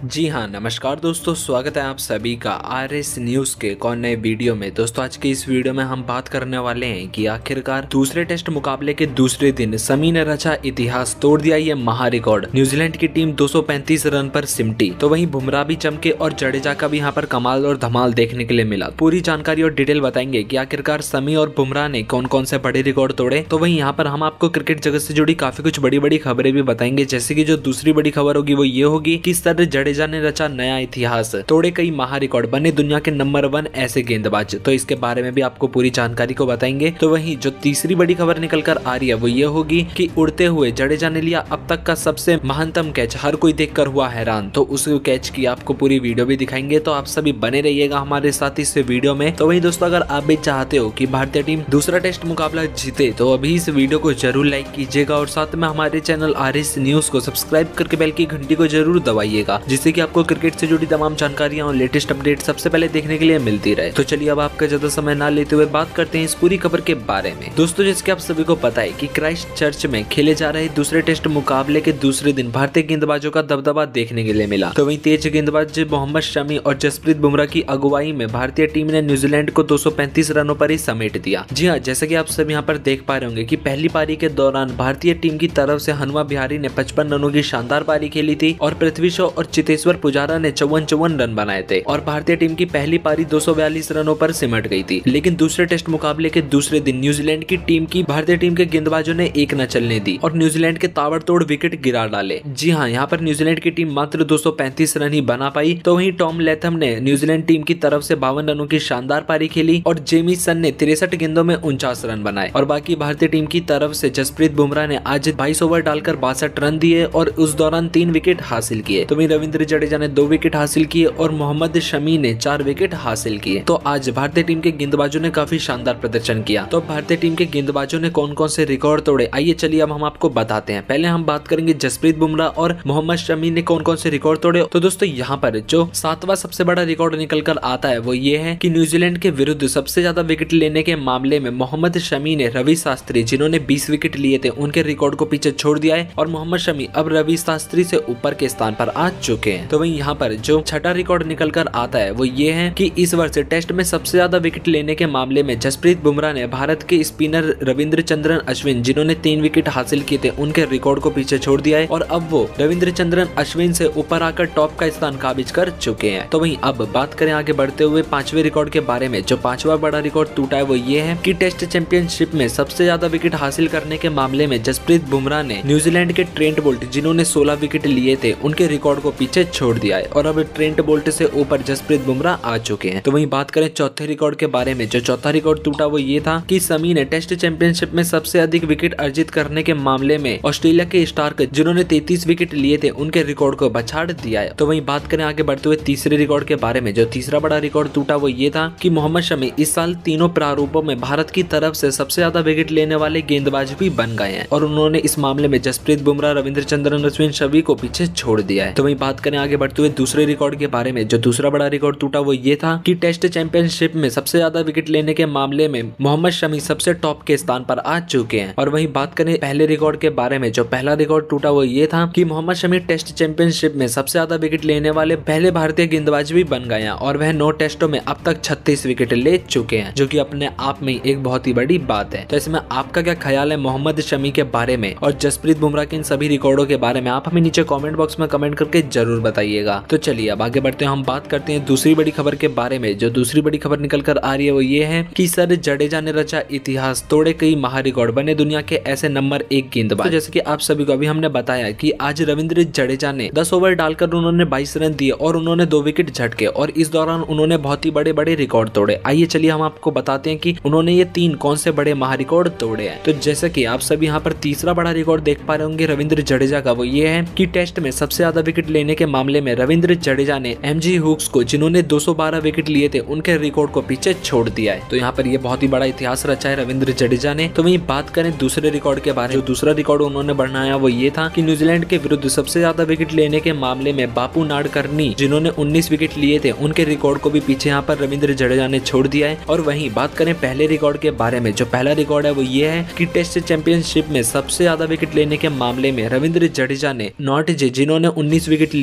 जी हाँ, नमस्कार दोस्तों, स्वागत है आप सभी का आरएस न्यूज के एक और नए वीडियो में। दोस्तों आज के इस वीडियो में हम बात करने वाले हैं कि आखिरकार दूसरे टेस्ट मुकाबले के दूसरे दिन शमी ने रचा इतिहास, तोड़ दिया ये महा रिकॉर्ड। न्यूजीलैंड की टीम 235 रन पर सिमटी, तो वहीं बुमराह भी चमके और जडेजा का भी यहाँ पर कमाल और धमाल देखने के लिए मिला। पूरी जानकारी और डिटेल बताएंगे कि आखिरकार शमी और बुमराह ने कौन कौन से बड़े रिकॉर्ड तोड़े। तो वहीं यहाँ पर हम आपको क्रिकेट जगत से जुड़ी काफी कुछ बड़ी बड़ी खबरें भी बताएंगे, जैसे की जो दूसरी बड़ी खबर होगी वो ये होगी कि किस तरह जडेजा ने रचा नया इतिहास, तोड़े कई महा रिकॉर्ड, बने दुनिया के नंबर 1 ऐसे गेंदबाज। तो इसके बारे में भी आपको पूरी जानकारी को बताएंगे। तो वहीं जो तीसरी बड़ी खबर निकल कर आ रही है वो ये होगी कि उड़ते हुए जडेजा ने लिया अब तक का सबसे महानतम कैच, हर कोई देखकर हुआ हैरान। तो उस कैच की आपको पूरी वीडियो भी दिखाएंगे, तो आप सभी बने रहिएगा हमारे साथ इस वीडियो में। तो वहीं दोस्तों अगर आप भी चाहते हो कि भारतीय टीम दूसरा टेस्ट मुकाबला जीते तो अभी इस वीडियो को जरूर लाइक कीजिएगा और साथ में हमारे चैनल आरएस न्यूज को सब्सक्राइब करके बेल की घंटी को जरूर दबाइएगा, जिससे कि आपको क्रिकेट से जुड़ी तमाम जानकारियां और लेटेस्ट अपडेट सबसे पहले देखने के लिए मिलती रहे। तो चलिए अब आपका ज्यादा समय ना लेते हुए बात करते हैं इस पूरी खबर के बारे में। दोस्तों जैसे कि आप सभी को पता है कि क्राइस्ट चर्च में खेले जा रहे दूसरे टेस्ट मुकाबले के दूसरे दिन भारतीय गेंदबाजों का दबदबा देखने के लिए मिला। तो वहीं तेज गेंदबाज मोहम्मद शमी और जसप्रीत बुमराह की अगुवाई में भारतीय टीम ने न्यूजीलैंड को 235 रनों पर ही समेट दिया। जी हाँ, जैसे कि आप सब यहाँ पर देख पा रहे होंगे कि पहली पारी के दौरान भारतीय टीम की तरफ से हनुमा विहारी ने 55 रनों की शानदार पारी खेली थी और पृथ्वी शॉ और चेतेश्वर पुजारा ने 54 रन बनाए थे और भारतीय टीम की पहली पारी 242 रनों पर सिमट गई थी। लेकिन दूसरे टेस्ट मुकाबले के दूसरे दिन न्यूजीलैंड की टीम की भारतीय टीम के गेंदबाजों ने एक न चलने दी और न्यूजीलैंड के ताबड़तोड़ विकेट गिरा डाले। जी हाँ, यहाँ पर न्यूजीलैंड की टीम मात्र 235 रन ही बना पाई। तो वहीं टॉम लैथम ने न्यूजीलैंड टीम की तरफ से 52 रनों की शानदार पारी खेली और जेमिसन ने 63 गेंदों में 49 रन बनाए और बाकी भारतीय टीम की तरफ से जसप्रीत बुमराह ने आज 22 ओवर डालकर 62 रन दिए और उस दौरान 3 विकेट हासिल किए। तो वहीं रविंद्र जडेजा ने 2 विकेट हासिल किए और मोहम्मद शमी ने 4 विकेट हासिल किए। तो आज भारतीय टीम के गेंदबाजों ने काफी शानदार प्रदर्शन किया। तो भारतीय टीम के गेंदबाजों ने कौन कौन से रिकॉर्ड तोड़े, आइए चलिए अब हम आपको बताते हैं। पहले हम बात करेंगे जसप्रीत बुमराह और मोहम्मद शमी ने कौन कौन से रिकॉर्ड तोड़े। तो दोस्तों यहाँ पर जो 7वां सबसे बड़ा रिकॉर्ड निकल कर आता है वो ये है कि न्यूजीलैंड के विरुद्ध सबसे ज्यादा विकेट लेने के मामले में मोहम्मद शमी ने रवि शास्त्री, जिन्होंने 20 विकेट लिए थे, उनके रिकॉर्ड को पीछे छोड़ दिया है और मोहम्मद शमी अब रवि शास्त्री से ऊपर के स्थान पर आ चुके हैं। तो वहीं यहाँ पर जो छठा रिकॉर्ड निकल कर आता है वो ये है कि इस वर्ष टेस्ट में सबसे ज्यादा विकेट लेने के मामले में जसप्रीत बुमराह ने भारत के स्पिनर रविंद्र अश्विन, जिन्होंने 3 विकेट हासिल किए थे, उनके रिकॉर्ड को पीछे छोड़ दिया है और अब वो रविंद्र अश्विन से ऊपर आकर टॉप का स्थान काबिज कर चुके हैं। तो वहीं अब बात करें आगे बढ़ते हुए 5वें रिकॉर्ड के बारे में। जो 5वां बड़ा रिकॉर्ड टूटा है वो ये है कि टेस्ट चैंपियनशिप में सबसे ज्यादा विकेट हासिल करने के मामले में जसप्रीत बुमराह ने न्यूजीलैंड के ट्रेंट बोल्ट, जिन्होंने 16 विकेट लिए थे, उनके रिकॉर्ड को पीछे छोड़ दिया है और अब ट्रेंट बोल्ट से ऊपर जसप्रीत बुमराह आ चुके हैं। तो वहीं बात करें चौथे रिकॉर्ड के बारे में। जो चौथा रिकॉर्ड टूटा वो ये था कि शमी ने टेस्ट चैंपियनशिप में सबसे अधिक विकेट अर्जित करने के मामले में ऑस्ट्रेलिया के स्टार्क, जिन्होंने 33 विकेट लिए थे, उनके रिकॉर्ड को पछाड़ दिया है। तो वहीं बात करें आगे बढ़ते हुए तीसरे रिकॉर्ड के बारे में। जो तीसरा बड़ा रिकॉर्ड टूटा वो ये था कि मोहम्मद शमी इस साल तीनों प्रारूपों में भारत की तरफ से सबसे ज्यादा विकेट लेने वाले गेंदबाज भी बन गए हैं और उन्होंने इस मामले में जसप्रीत बुमराह, रविंद्र अश्विन, शमी को पीछे छोड़ दिया है। तो वहीं बात करें आगे बढ़ते हुए दूसरे रिकॉर्ड के बारे में। जो दूसरा बड़ा रिकॉर्ड टूटा वो ये था कि टेस्ट चैंपियनशिप में सबसे ज्यादा विकेट लेने के मामले में मोहम्मद शमी सबसे टॉप के स्थान पर आ चुके हैं। और वहीं बात करें पहले रिकॉर्ड के बारे में। जो पहला रिकॉर्ड टूटा वो ये था कि मोहम्मद शमी टेस्ट चैंपियनशिप में सबसे ज्यादा विकेट लेने वाले पहले भारतीय गेंदबाज भी बन गए हैं और वह 9 टेस्टों में अब तक 36 विकेट ले चुके हैं, जो कि अपने आप में एक बहुत ही बड़ी बात है। तो इसमें आपका क्या ख्याल है मोहम्मद शमी के बारे में और जसप्रीत बुमराह के इन सभी रिकॉर्डों के बारे में? आप हमें नीचे कमेंट बॉक्स में कमेंट करके जरूर बताइएगा। तो चलिए अब आगे बढ़ते हैं, हम बात करते हैं दूसरी बड़ी खबर के बारे में। जो दूसरी बड़ी खबर निकल कर आ रही है वो ये है कि सर जडेजा ने रचा इतिहास, तोड़े कई महा रिकॉर्ड, बने दुनिया के ऐसे नंबर 1 गेंदबाज। तो जैसे कि आप सभी को अभी हमने बताया कि आज रविंद्र जडेजा ने 10 ओवर डालकर उन्होंने 22 रन दिए और उन्होंने 2 विकेट झटके और इस दौरान उन्होंने बहुत ही बड़े बड़े रिकॉर्ड तोड़े। आइए चलिए हम आपको बताते हैं कि उन्होंने ये 3 कौन से बड़े महा रिकॉर्ड तोड़े हैं। तो जैसे कि आप सभी यहाँ पर तीसरा बड़ा रिकॉर्ड देख पा रहे होंगे रविंद्र जडेजा का, वो ये है कि टेस्ट में सबसे ज्यादा विकेट लेने के मामले में रविंद्र जडेजा ने एमजी हुक्स को, जिन्होंने 212 विकेट लिए थे, उनके रिकॉर्ड को पीछे छोड़ दिया है। तो यहाँ पर ये बहुत ही बड़ा इतिहास रचा है रविंद्र जडेजा ने। तो वहीं बात करें दूसरे रिकॉर्ड के बारे में। जो दूसरा रिकॉर्ड उन्होंने बनाया वो ये था कि न्यूजीलैंड के विरुद्ध सबसे ज्यादा विकेट लेने के मामले में बापू नाडकर्णी, जिन्होंने 19 विकेट लिए थे, उनके रिकॉर्ड को भी पीछे यहाँ पर रविंद्र जडेजा ने छोड़ दिया है। और वहीं बात करें पहले रिकॉर्ड के बारे में। जो पहला रिकॉर्ड है वो ये है कि टेस्ट चैंपियनशिप में सबसे ज्यादा विकेट लेने के मामले में रविंद्र जडेजा ने नॉट जे, जिन्होंने 19 विकेट लिए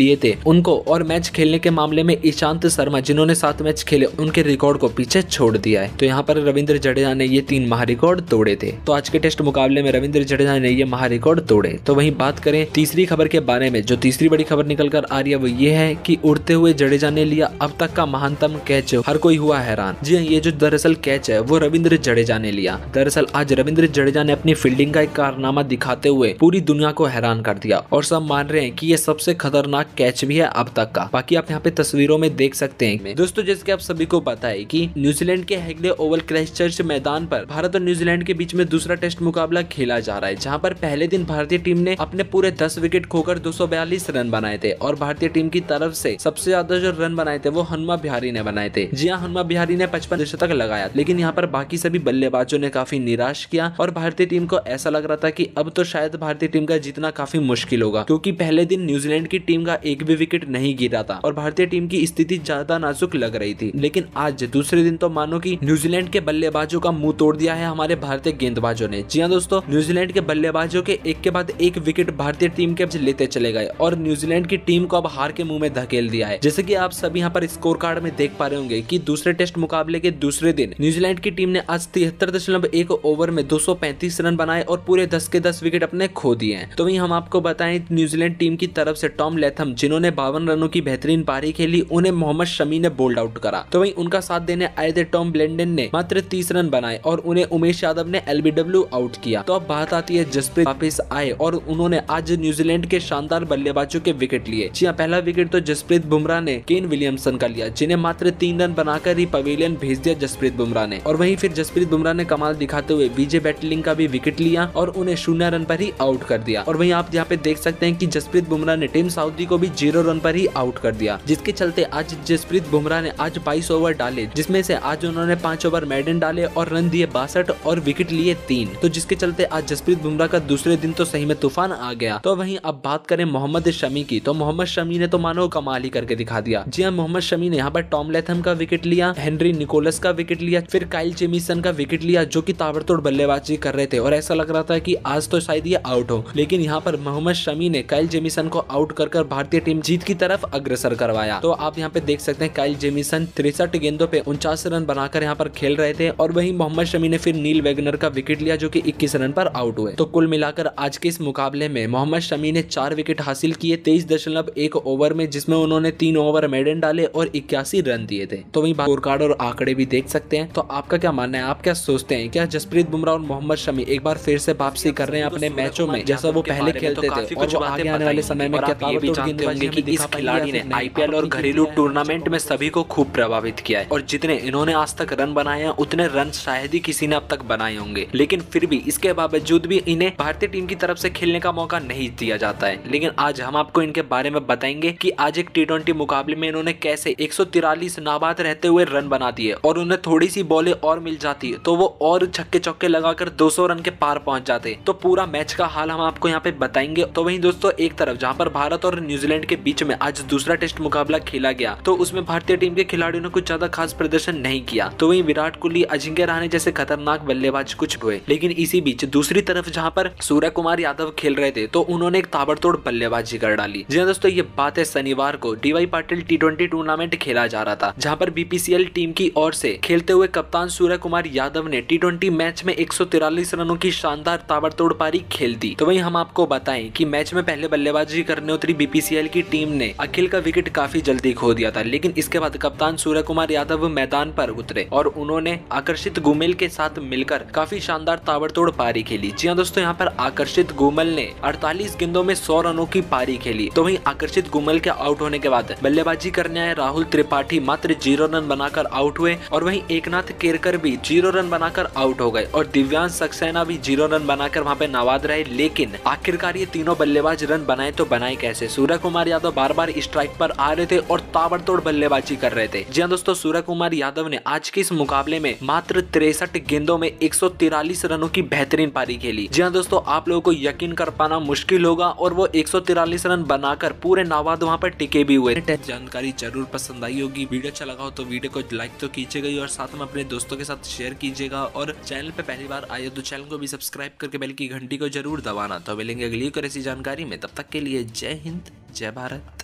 दिए थे उनको, और मैच खेलने के मामले में ईशांत शर्मा जिन्होंने 7 मैच खेले उनके रिकॉर्ड को पीछे छोड़ दिया है। तो यहाँ पर रविंद्र जडेजा ने ये 3 महारिकॉर्ड तोड़े थे। तो आज के टेस्ट मुकाबले में रविंद्र जडेजा ने ये महारिकॉर्ड तोड़े। तो वहीं बात करें तीसरी खबर के बारे में, जो तीसरी बड़ी खबर निकल कर आ रही है वो ये है कि उड़ते हुए जडेजा ने लिया अब तक का महानतम कैच, हर कोई हुआ हैरान। जी हाँ, ये जो दरअसल कैच है वो रविंद्र जडेजा ने लिया। दरअसल आज रविंद्र जडेजा ने अपनी फील्डिंग का एक कारनामा दिखाते हुए पूरी दुनिया को हैरान कर दिया और सब मान रहे हैं कि ये सबसे खतरनाक कैच भी है अब तक का। बाकी आप यहाँ पे तस्वीरों में देख सकते हैं। दोस्तों जैसे कि आप सभी को पता है कि न्यूजीलैंड के हेगडे ओवल क्राइस्टचर्च मैदान पर भारत और न्यूजीलैंड के बीच में दूसरा टेस्ट मुकाबला खेला जा रहा है, जहां पर पहले दिन भारतीय टीम ने अपने पूरे 10 विकेट खोकर 242 रन बनाए थे और भारतीय टीम की तरफ से सबसे ज्यादा जो रन बनाए थे वो हनुमा बिहारी ने बनाए थे। जी हाँ, हनुमा बिहारी ने 55 शतक लगाया, लेकिन यहाँ पर बाकी सभी बल्लेबाजों ने काफी निराश किया और भारतीय टीम को ऐसा लग रहा था कि अब तो शायद भारतीय टीम का जीतना काफी मुश्किल होगा, क्योंकि पहले दिन न्यूजीलैंड की टीम का एक भी विकेट नहीं गिरा था और भारतीय टीम की स्थिति ज्यादा नाजुक लग रही थी। लेकिन आज दूसरे दिन तो मानो कि न्यूजीलैंड के बल्लेबाजों का मुंह तोड़ दिया है हमारे भारतीय गेंदबाजों ने। जी हाँ दोस्तों, न्यूजीलैंड के बल्लेबाजों के एक के बाद एक विकेट भारतीय टीम के लेते चले गए और न्यूजीलैंड की टीम को अब हार के मुंह में धकेल दिया है। जैसे कि आप सभी यहाँ पर स्कोर कार्ड में देख पा रहे होंगे कि दूसरे टेस्ट मुकाबले के दूसरे दिन न्यूजीलैंड की टीम ने आज 73.1 ओवर में 235 रन बनाए और पूरे 10 के 10 विकेट अपने खो दिए हैं। तो वहीं हम आपको बताएं, न्यूजीलैंड टीम की तरफ से टॉम लैथम जिन्होंने 52 रनों की बेहतरीन पारी खेली, उन्हें मोहम्मद शमी ने बोल्ड आउट करा। तो वहीं उनका साथ देने आए थे टॉम ब्लेंडन ने मात्र 30 रन बनाए और उन्हें उमेश यादव ने LBW आउट किया। तो अब बात आती है जसप्रीत वापस आए और उन्होंने आज न्यूजीलैंड के शानदार बल्लेबाजों के विकेट लिए। जी हाँ, पहला विकेट तो जसप्रीत बुमराह ने केन विलियमसन का लिया, जिन्हें मात्र 3 रन बनाकर ही पवेलियन भेज दिया जसप्रीत बुमराह ने। और वहीं फिर जसप्रीत बुमराह ने कमाल दिखाते हुए विजय बैटलिंग का भी विकेट लिया और उन्हें 0 रन पर ही आउट कर दिया। और वहीं आप यहाँ पे देख सकते हैं कि जसप्रीत बुमराह ने टीम साउदी को भी 0 रन पर ही आउट कर दिया, जिसके चलते आज जसप्रीत बुमराह ने आज 22 ओवर डाले, जिसमें से आज उन्होंने 5 ओवर मेडन डाले और रन दिए 62 और विकेट लिए 3। तो जिसके चलते आज जसप्रीत बुमराह का दूसरे दिन तो सही में तूफान आ गया। तो वहीं अब बात करें मोहम्मद शमी की, तो मोहम्मद शमी ने तो मानो कमाल ही करके दिखा दिया। जी हाँ, मोहम्मद शमी ने यहाँ पर टॉम लैथम का विकेट लिया, हेनरी निकोलस का विकेट लिया, फिर काइल जेमिसन का विकेट लिया, जो कि ताबड़तोड़ बल्लेबाजी कर रहे थे और ऐसा लग रहा था कि आज तो शायद ये आउट हो। लेकिन यहाँ पर मोहम्मद शमी ने काइल जेमिसन को आउट कर भारतीय टीम जीत की तरफ अग्रसर करवाया। तो आप यहाँ पे देख सकते हैं काइल जेमिसन 63 गेंदों पे 49 रन बनाकर यहाँ पर खेल रहे थे और वहीं मोहम्मद शमी ने फिर नील वेगनर का विकेट लिया, जो कि 21 रन पर आउट हुए। तो कुल मिलाकर आज के इस मुकाबले में मोहम्मद शमी ने 4 विकेट हासिल किए 23.1 ओवर में, जिसमें उन्होंने 3 ओवर मेडन डाले और 81 रन दिए थे। तो वहीं स्कोर कार्ड और आंकड़े भी देख सकते हैं। तो आपका क्या मानना है, आप क्या सोचते हैं, क्या जसप्रीत बुमराह और मोहम्मद शमी एक बार फिर से वापसी कर रहे हैं अपने मैचों में जैसा वो पहले खेलते थे, और वो आगे आने वाले समय में क्या ताबड़तोड़ गेंदबाजी की इस खिलाड़ी ने IPL और घरेलू टूर्नामेंट में सभी को खूब प्रभावित किया है और जितने इन्होंने आज तक रन बनाए हैं उतने रन शायद ही किसी ने अब तक बनाए होंगे। लेकिन फिर भी इसके बावजूद भी इन्हें भारतीय टीम की तरफ से खेलने का मौका नहीं दिया जाता है। लेकिन आज हम आपको इनके बारे में बताएंगे कि आज एक T20 मुकाबले में इन्होंने कैसे 143 नाबाद रहते हुए रन बना दिए और उन्हें थोड़ी सी बॉलें और मिल जाती तो वो और छक्के चौके लगाकर 200 रन के पार पहुंच जाते। तो पूरा मैच का हाल हम आपको यहाँ पे बताएंगे। तो वहीं दोस्तों एक तरफ जहाँ पर भारत और न्यूजीलैंड के बीच में आज दूसरा टेस्ट मुकाबला खेला गया, तो उसमें भारतीय टीम के खिलाड़ियों ने कुछ ज्यादा खास प्रदर्शन नहीं किया। तो वहीं विराट कोहली, अजिंक्य रहाणे जैसे खतरनाक बल्लेबाज कुछ हुए। लेकिन इसी बीच दूसरी तरफ जहाँ पर सूर्य कुमार यादव खेल रहे थे तो उन्होंने एक ताबड़तोड़ बल्लेबाजी कर डाली। जी दोस्तों, ये बात है शनिवार को DY पाटिल T20 टूर्नामेंट खेला जा रहा था, जहाँ पर BPCL टीम की ओर से खेलते हुए कप्तान सूर्य कुमार यादव ने T20 मैच में 143 रनों की शानदार ताबड़तोड़ पारी खेल दी। तो वहीं हम आपको बताएं कि मैच में पहले बल्लेबाजी करने उतरी BPCL की टीम ने अखिल का विकेट काफी जल्दी खो दिया था, लेकिन इसके बाद कप्तान सूर्य कुमार यादव मैदान पर उतरे और उन्होंने आकर्षित गुमेल के साथ मिलकर काफी शानदार ताबड़तोड़ पारी खेली। जी हाँ दोस्तों, यहाँ पर आकर्षित गुमेल ने 48 गेंदों में 100 रनों की पारी खेली। तो वहीं आकर्षित गुमेल के आउट होने के बाद बल्लेबाजी करने आए राहुल त्रिपाठी मात्र 0 रन बनाकर आउट हुए और वहीं एकनाथ केरकर भी 0 रन बनाकर आउट हो गए और दिव्यांश सक्सेना भी 0 रन बनाकर वहां पे नाबाद रहे। लेकिन आखिरकार ये तीनों बल्लेबाज रन बनाए तो बनाए कैसे? सूर्य कुमार यादव बार बार स्ट्राइक पर आ रहे थे और ताबड़तोड़ बल्लेबाजी कर रहे थे। जी हाँ दोस्तों, सूर्य कुमार यादव ने आज के इस मुकाबले में मात्र 63 गेंदों में 143 रनों की बेहतरीन पारी खेली। जी हाँ दोस्तों, आप लोगों को यकीन कर पाना मुश्किल होगा और वो 143 रन बनाकर पूरे नाबाद वहां पर टिके भी हुए। जानकारी जरूर पसंद आई होगी। वीडियो अच्छा लगा हो तो वीडियो को लाइक तो कीजिएगा और साथ में अपने दोस्तों के साथ शेयर कीजिएगा और चैनल पे पहली बार आए तो चैनल को भी सब्सक्राइब करके बेल की घंटी को जरूर दबाना। तो मिलेंगे अगली और ऐसी जानकारी में, तब तक के लिए जय हिंद, जय भारत।